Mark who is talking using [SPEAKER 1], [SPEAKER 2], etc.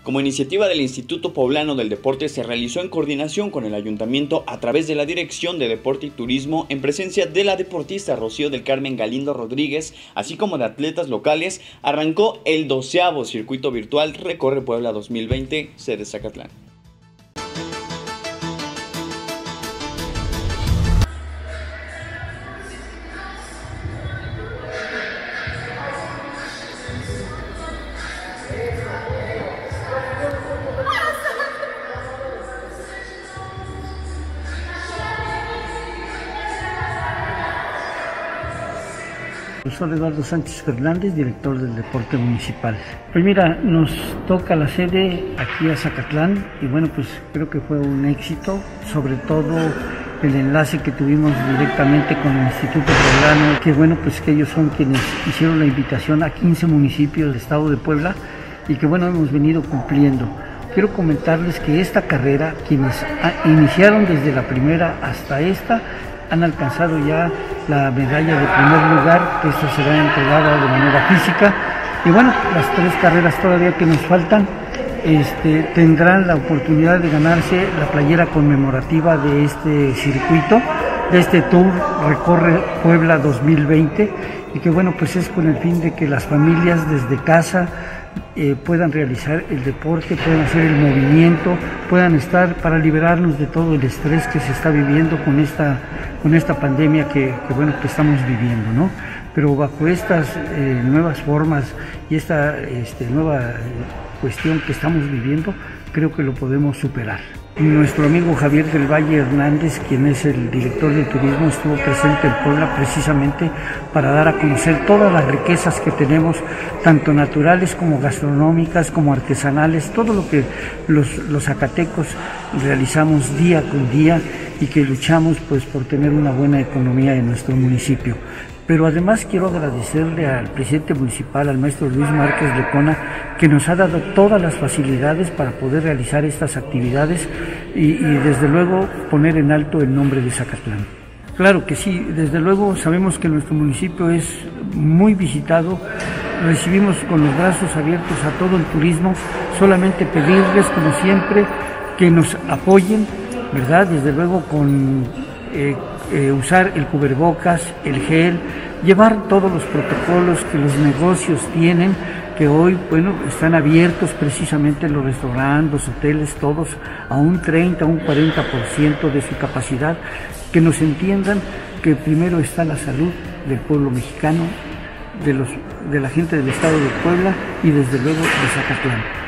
[SPEAKER 1] Como iniciativa del Instituto Poblano del Deporte, se realizó en coordinación con el Ayuntamiento a través de la Dirección de Deporte y Turismo, en presencia de la deportista Rocío del Carmen Galindo Rodríguez, así como de atletas locales. Arrancó el 12º circuito virtual Recorre Puebla 2020, sede Zacatlán.
[SPEAKER 2] Profesor Eduardo Sánchez Fernández, director del Deporte Municipal. Pues mira, nos toca la sede aquí a Zacatlán y bueno, pues creo que fue un éxito, sobre todo el enlace que tuvimos directamente con el Instituto Poblano, que bueno, pues que ellos son quienes hicieron la invitación a 15 municipios del estado de Puebla y que bueno, hemos venido cumpliendo. Quiero comentarles que esta carrera, quienes iniciaron desde la primera hasta esta, han alcanzado ya la medalla de primer lugar, que esta será entregada de manera física. Y bueno, las 3 carreras todavía que nos faltan tendrán la oportunidad de ganarse la playera conmemorativa de este circuito, de este Tour Recorre Puebla 2020, y que bueno, pues es con el fin de que las familias desde casa puedan realizar el deporte, puedan hacer el movimiento, puedan estar para liberarnos de todo el estrés que se está viviendo con esta pandemia que bueno, que estamos viviendo, ¿no? Pero bajo estas nuevas formas y esta nueva cuestión que estamos viviendo, creo que lo podemos superar. Nuestro amigo Javier del Valle Hernández, quien es el director de turismo, estuvo presente en Puebla precisamente para dar a conocer todas las riquezas que tenemos, tanto naturales como gastronómicas, como artesanales, todo lo que los zacatecos realizamos día con día y que luchamos pues por tener una buena economía en nuestro municipio. Pero además quiero agradecerle al presidente municipal, al maestro Luis Márquez Lecona, que nos ha dado todas las facilidades para poder realizar estas actividades y desde luego poner en alto el nombre de Zacatlán. Claro que sí, desde luego sabemos que nuestro municipio es muy visitado, recibimos con los brazos abiertos a todo el turismo, solamente pedirles como siempre que nos apoyen, ¿verdad? Desde luego con usar el cubrebocas, el gel, llevar todos los protocolos que los negocios tienen, que hoy, bueno, están abiertos precisamente los restaurantes, los hoteles, todos a un 30, un 40% de su capacidad, que nos entiendan que primero está la salud del pueblo mexicano, de la gente del estado de Puebla y desde luego de Zacatlán.